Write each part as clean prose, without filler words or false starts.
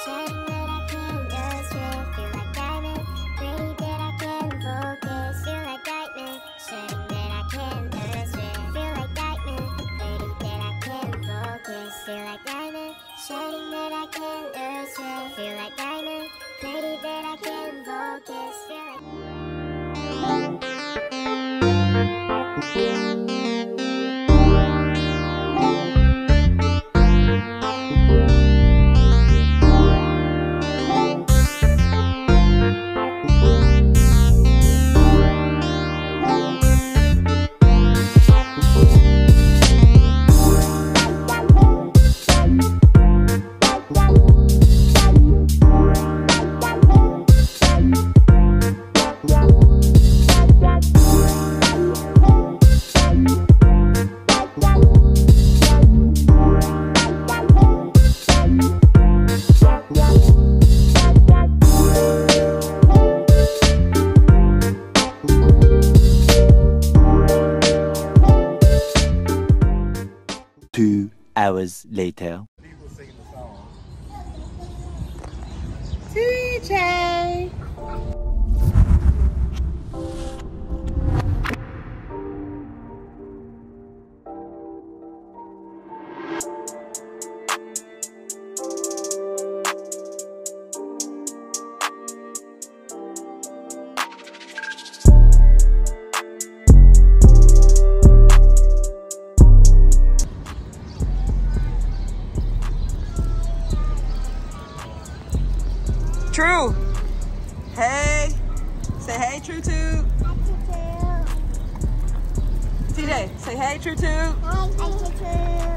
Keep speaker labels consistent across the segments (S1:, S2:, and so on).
S1: shining that I can illustrate. Feel like diamond, pretty that I can focus. Feel like diamond, shining that I can illustrate. Feel like diamond, pretty that I can focus. Feel like diamond, shining that I can illustrate. Feel like diamond, pretty that I can focus. Feel like
S2: 2 hours later.
S3: TJ! Tru, hey, say hey, Tru Tube. TJ, say hey, Tru Tube.
S1: hi, Tru.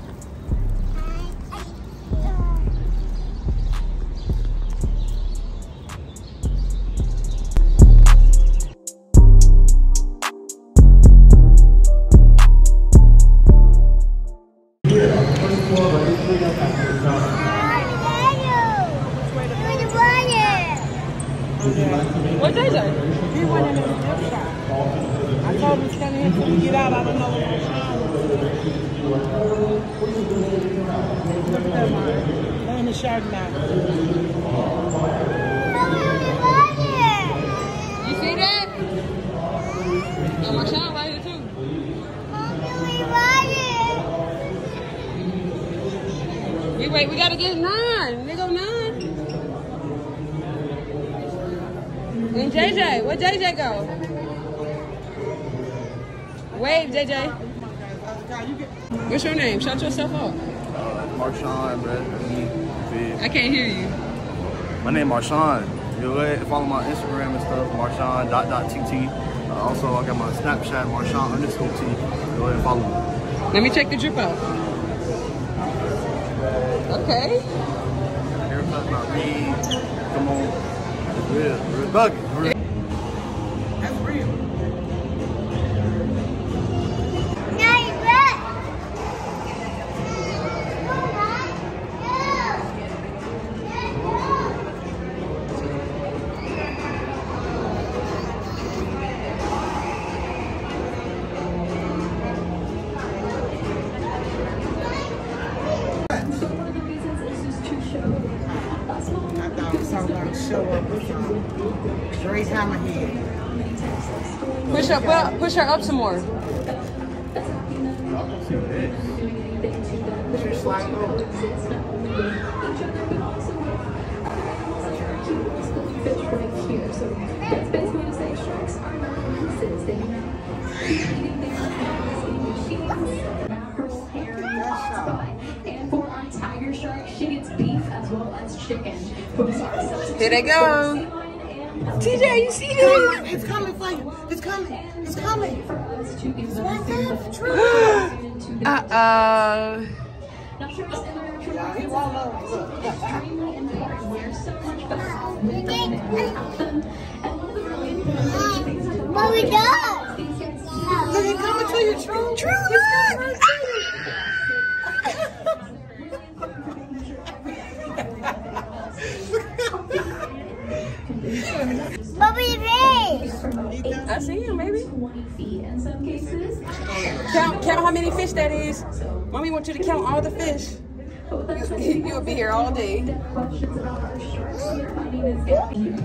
S3: 'What day is it? He went in the gift shop. I told him to come in until we get out. I don't know what they're in the shark now. You see that? And Marshawn right here too. We gotta get 9. They go 9. And JJ, where JJ go? Wave, JJ. What's your name? Shout yourself out.
S4: Marshawn, bro.
S3: I can't hear you.
S4: My name is Marshawn. You go ahead and follow my Instagram and stuff, Marshawn.tt. Also, I got my Snapchat, Marshawn_T. Go ahead and follow me.
S3: Let me check the drip out. Okay.
S4: Haircut by Reed. Come on. Real bugging. Real.
S3: That's real. Show up with Dre's hammerhead. Push her up some more. Push her slide over.
S5: And for our tiger shark, she gets beef as well as chicken.
S3: Here they go. TJ, you see that?
S6: It's coming for you. It's coming. It's coming. It's right there. True. He won't know.
S1: What we got?
S6: Look, he's coming to you, True.
S3: True.
S1: Bobby Ray.
S3: I see him, baby. Count how many fish that is. Mommy wants you to count all the fish. You'll be here all day.
S5: Questions about our structure. My name is Gabby.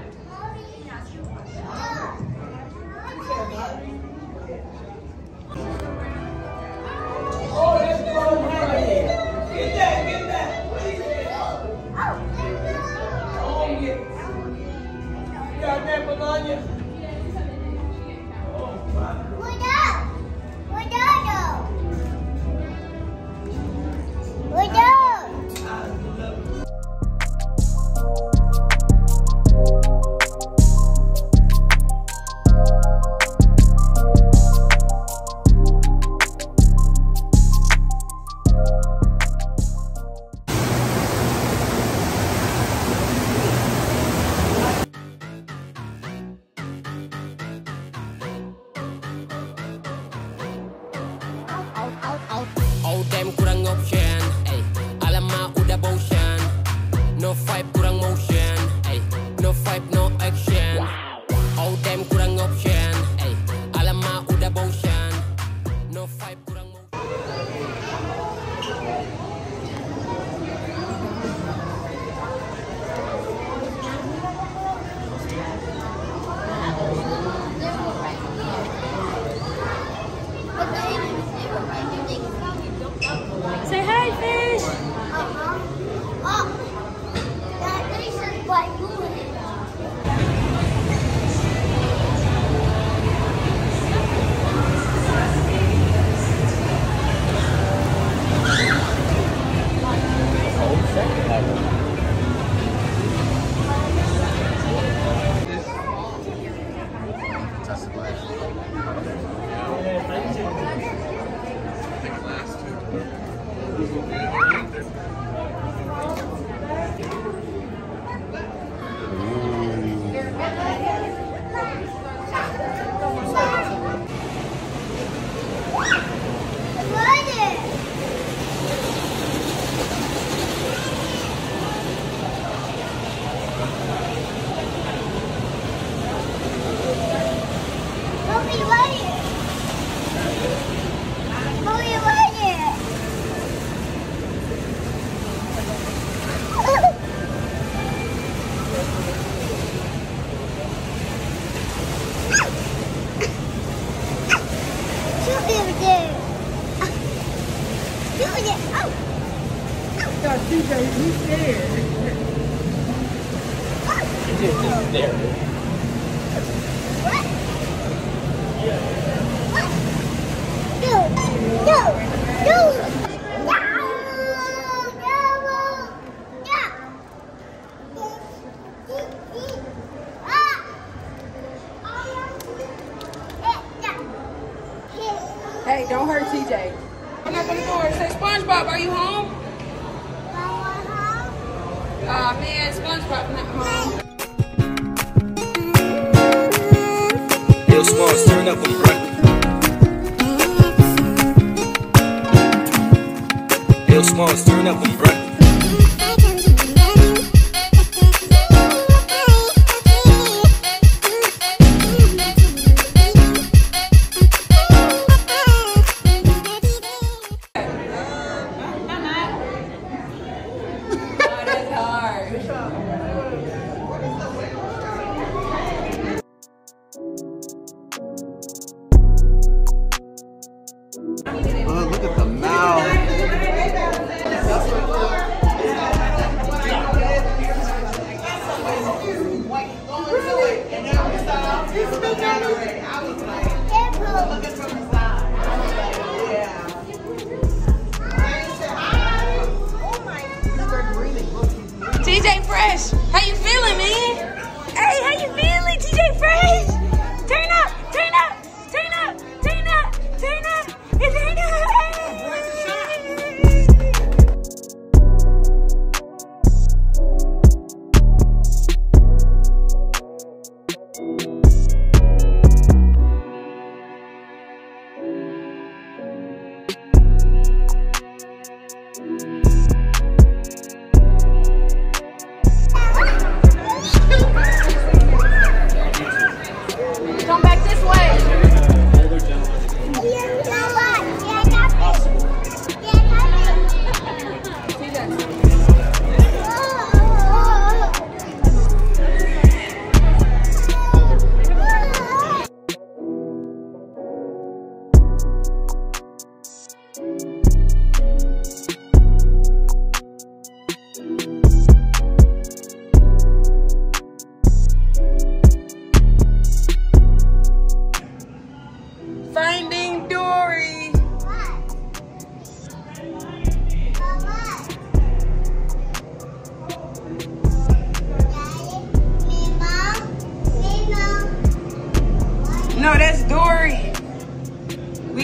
S7: Oh damn kurang option, ay alamak udah bosan. No vibe kurang motion, ay no vibe no action. Oh damn kurang option, ay alamak udah bosan. No vibe kurang motion.
S1: Say hi, fish. Oh, that fish is quite good.
S3: God, TJ, he's scared.
S7: He's just there.
S3: Hey, don't hurt TJ. Come knock on the door. Say, SpongeBob, are you home? Aw, man, SpongeBob not home.
S7: Yo, Smalls, turn up on bruh. Yo, Smalls, turn up on bruh.
S4: Oh, look at the mouth.
S3: TJ Fresh, how you feeling, man? Hey, how you feeling, TJ Fresh? Turn up, turn up, turn up, turn up, turn up, turn up.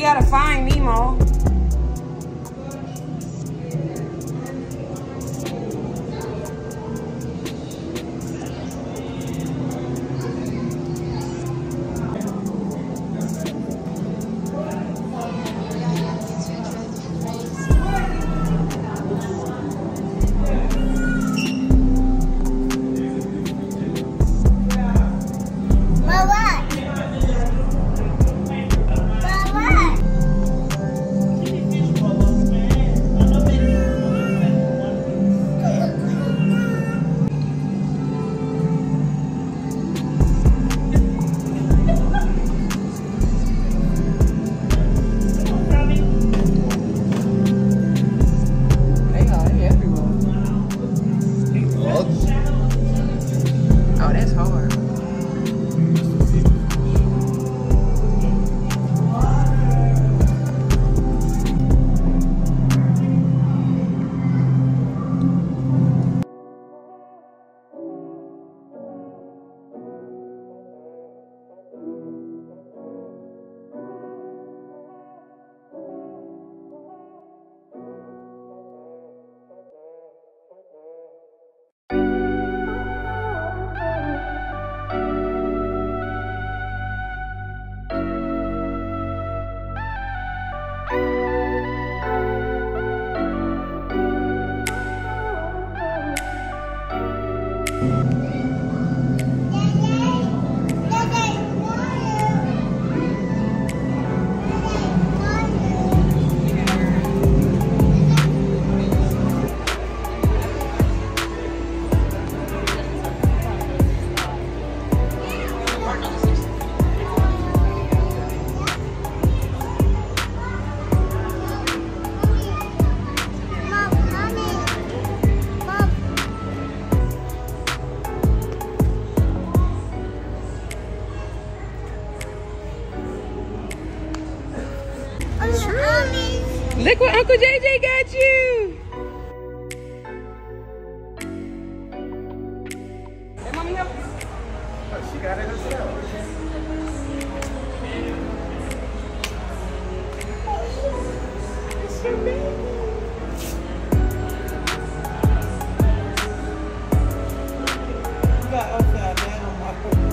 S3: gotta find Nemo. Look what Uncle JJ got you. Hey, mommy, help you.
S4: Oh, she got it herself.
S3: It's your baby. You got upside down on my foot.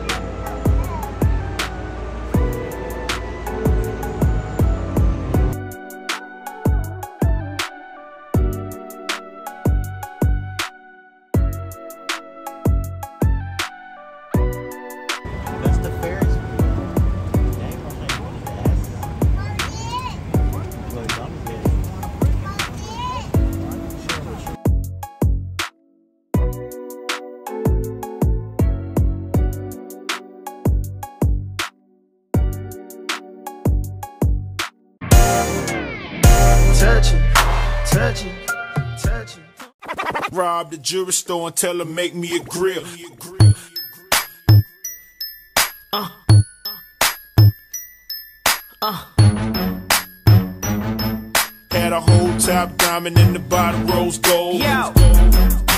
S8: Touch it. Rob the jewelry store and tell her make me a grill. Had a whole top diamond in the bottom rose gold. Yo.